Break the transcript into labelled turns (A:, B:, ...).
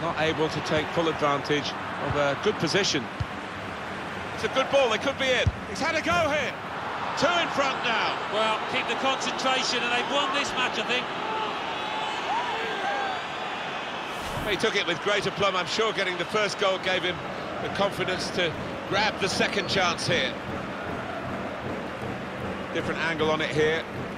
A: not able to take full advantage of a good position. It's a good ball, they could be in. He's had a go here. Two in front now.
B: Well, keep the concentration, and they've won this match, I think.
A: He took it with great aplomb. I'm sure getting the first goal gave him the confidence to grab the second chance here. Different angle on it here.